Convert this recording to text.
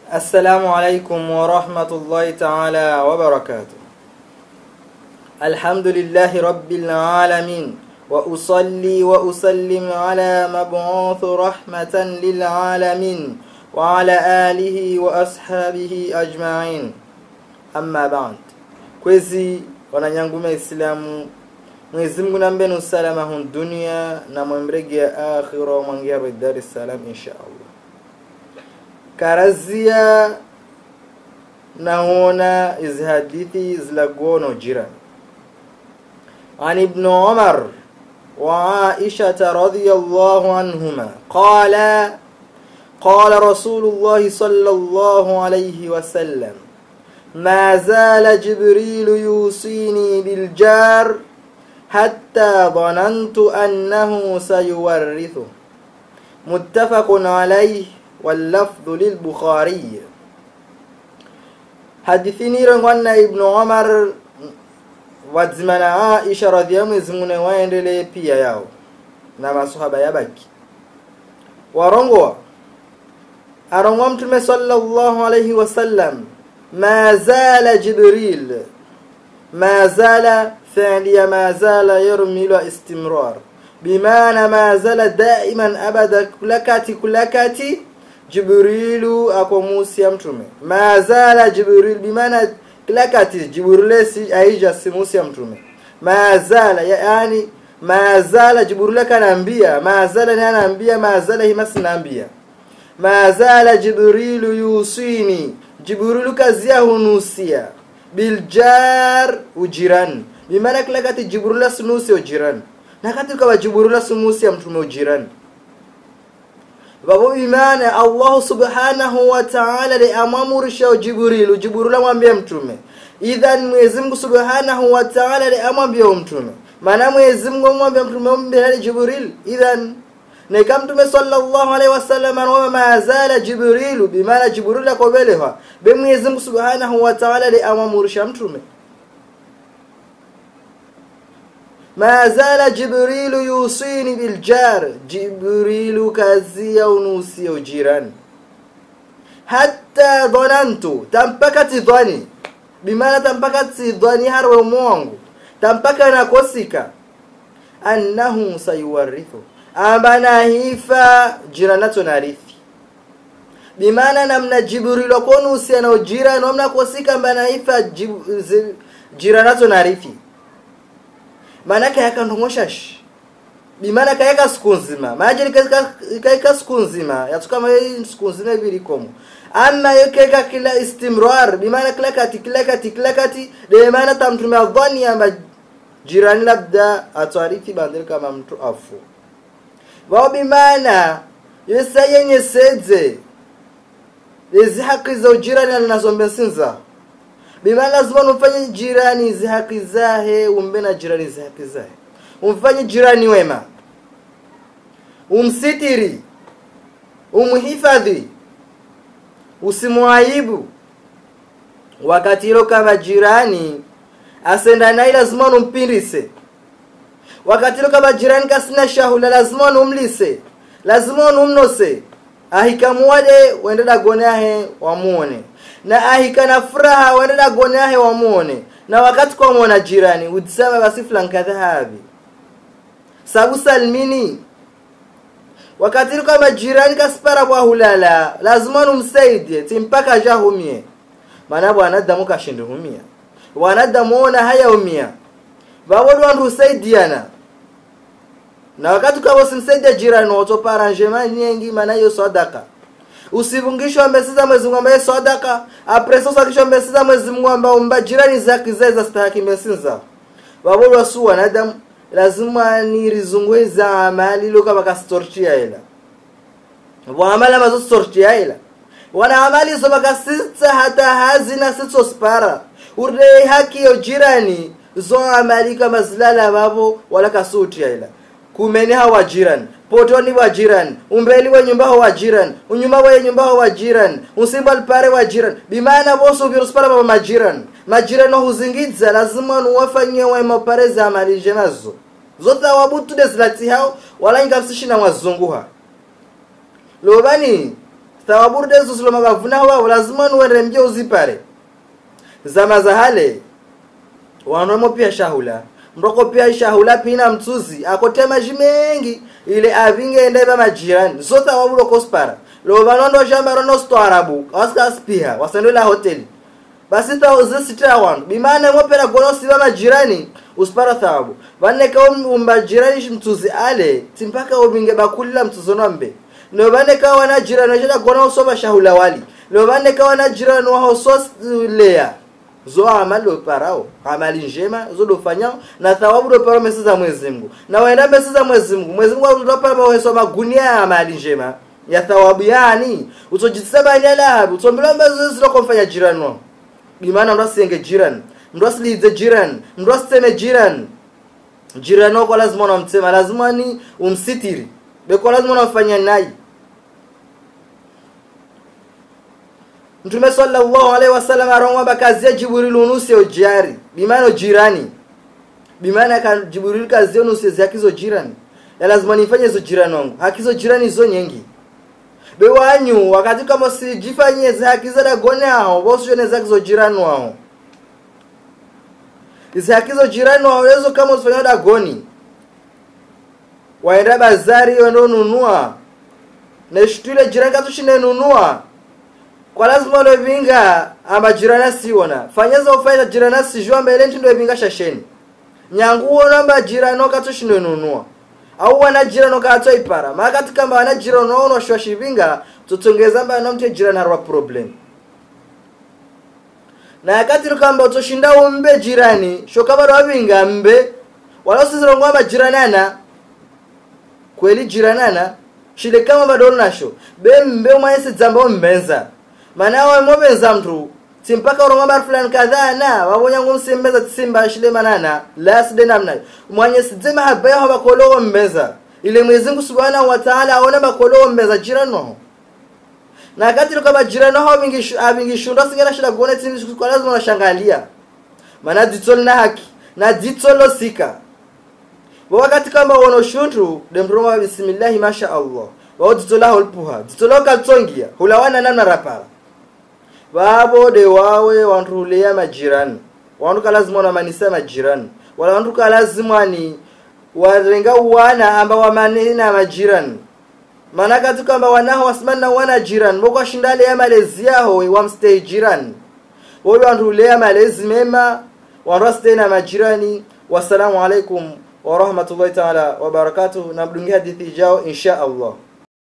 السلام عليكم ورحمة الله تعالى وبركاته. الحمد لله رب العالمين، وأصلي وأسلم على مبعوث رحمة للعالمين وعلى آله وأصحابه أجمعين. أما بعد، kwezi wananyangume Islamu, Mwenyezi Mungu nambe nusalama hun dunia na mwemregea akhira mwangia Dar es Salaam inshallah. Karazia naona iz hadithi zlagono jirani. عن ابن عمر وعائشة رضي الله عنهما قال رسول الله صلى الله عليه وسلم: ما زال جبريل يوصيني بالجار حتى ظننت أنه سيورثه. متفق عليه واللفظ للبخاري. حدثني رغوانا ابن عمر wadzimana Aisha radhiyallahu anha waendelee pia yao na maswahaba yabaki warongwa arongwa mtume sallallahu alayhi wasallam ma zala Jibril. ما زال فعل ما زال يرمل استمرار بمعنى ما زال دائما أبدا كلكاتي جبريل أكو موسى متومه. ما زال جبريل بمعنى كلكاتي جبريل أيجا موسى متومه. ما زال يعني ما زال جبريل كان أنبياء، ما زال أنا أنبياء، ما زال هي مسنا أنبياء. ما زال جبريل يوصيني، جبريل كزيه نوسيا بالجار وجيران بمعنى كلكاتي جبريل سنوسي وجيران nakati kwa جبريل سنوسي ya mtume وجيران babu imani Allah subhanahu wa ta'ala li amamurisha Jibril amwambia mtume. Idhan Mwenyezi Mungu subhanahu wa ta'ala li amwambia mtume, maana Mwenyezi Mungu amwambia mtume mbele Jibril. Idhan na kama mtume sallallahu alaihi wasallam anasema ma zala Jibril, bimaana Jibril akobelewa be Mwenyezi Mungu subhanahu wa ta'ala li amamurisha mtume. ما زال جبريل يوصيني بالجار، جبريل كازيا ونوسي وجيران حتى ظننت تنبكت ظني، بمعنى تنبكت ظني هرو مونغو تنبكت نكوسيكا أنه سيورثه أمانا هيفا جيراناتو ناريثي، بمعنى نمنا جبريل كونوسي أنا وجيران ومنا كوسيكا أمانا هيفا جيراناتو ناريثي. Manaka yakandongoshash bimana kayaka siku nzima majeni kayaka siku nzima yatukama siku nzima bili komo ama yekeka kila istimrar bimana kila kati de maana tamtumia dhani ya jirani labda atwarithi bandel kama mtu afu wao bimana yesayenye sedze hizi haki za jirani anazombea sinza bima lazima umfanye jirani haki zahe, umbe na jirani haki zahe. Umfanye jirani wema, umsitiri, umhifadhi, usimuaibu. Wakati hilo kama jirani asenda naye lazima umpirise. Wakati hilo kama jirani kasina shahula lazima umlise, lazima umnose. Ahikamuade wendela gonahe wamuone, na ahikana furaha wendela gonahe wamuone. Na wakati kwa muona jirani udisema basi flanka dhahabi sabu salmini. Wakati kama jirani kaspara kwa hulala lazima umsaidie timpaka jahumie, maana wanadamu kashinda humia, wanadamu ona haya humia bawadu wandu usaidiana. Na wakati kwa usimsaidia jirani utopa arrangement nyingi, maana hiyo sadaka. Usivungishwa mbesiza Mwenyezi Mungu ambaye sadaka, apreso sakishwa mbesiza Mwenyezi Mungu ambaye umba jirani zake za stahiki mesinza. Babu wasu wanadamu lazima ni rizungweza amali loka bakastortia ila. Wa amala mazo stortia ila. Wana amali zo bakasita hata hazina sito spara. Urde haki ya jirani zo amali kama zilala babo wala kasutia ila. Kumeni hawa jirani, potoni wa jirani, umbeli wa nyumba wa jirani, unyuma wa nyumba wa jirani, usimbal pare wa jirani. Bimana boso viruspara baba majirani. Majirani huzingidza lazima nuwafanyie wema pare za amali jenazo. Zota wabutu deslati hao wala ingafsishi na wazunguha. Lobani thawabu dezo suloma bavuna wao lazima nuende mje uzipare zama za hale wanomo pia shahula ndoko pia shahula pina mtuzi akotema jimengi ile avinge endeba majirani zota wabulo kospara lo banondo shamba no sto arabu aska spia wasendo la hoteli basi tauze sitawan bimana ngopera gono siba majirani uspara thawabu banne ka majirani mtuzi ale timpaka ubinge bakulila mtuzo nombe no bane ka wana jirani jana gono usoba shahula wali no bane ka wana jirani wa sos lea zo amalo parao amali njema zo dofanya na thawabu do paro mesa za Mwenyezi Mungu na waenda mesa za Mwenyezi Mungu utapa maweso magunia ya amali njema ya thawabu yani utojitsaba nyala utombela mbezo zilo kufanya jirani wao bimana ndo asenge jirani ndo asilize jirani ndo aseme jirani wako lazima unamsema lazima ni umsitiri beko lazima unafanya naye Mtume sallallahu alaihi wasallam arongwa bakazi Jibril unusi ojari bimana jirani bimana ka Jibril kazi unusi zakizo jirani ya lazima nifanye hizo jirani wangu hakizo jirani zo nyengi bewanyu wakati kama si jifanye zakizo da gone hao bosi ne zakizo jirani wao zakizo jirani wao lezo kama usifanye da goni waenda bazari wendo nunua na shitule jirani katushinde nunua kwa lazima lo vinga amba jirana siona fanyaza ufaida jirana sijua mbele ndo vinga shasheni nyanguo namba jirano katushinde nunua au wana jirano kato ipara makati kama wana jirano ono shwashi vinga tutongeza mba na mte jirana harwa problem na yakati kamba utoshinda umbe jirani shokaba ro vinga mbe wala usizrongo amba jiranana kweli jiranana shile kama badolo nasho be mbe umaisi dzamba mbenza mana wa mobenza mtu simpaka urongamba fulani kadhaa na wabonya ngumsimbeza tsimba shile manana last de namna mwanye sijema habaya haba kolo mbeza ile Mwenyezi Mungu Subhanahu wa Ta'ala aona bakolo mbeza jirano na kati kama jirano hao vingi shunda singera shida gone tini kwa lazima unashangalia maana ditol na haki na ditolo sika wakati kama wono shuntu demroma bismillah masha Allah wao ditola holpuha ditolo kaltongia hulawana namna rapala babo de wawe wanrulea majirani wanduka lazima na manisa majirani wala wanduka lazima ni warenga wana amba wamanina majirani manaka tukamba wanaho wasimana wana jirani boko shindale ya malezi yao wamstay jirani wao wanrulea malezi mema waraste na majirani wasalamu alaikum wa rahmatullahi ta'ala wa barakatuh na mdungi hadithi jao insha Allah.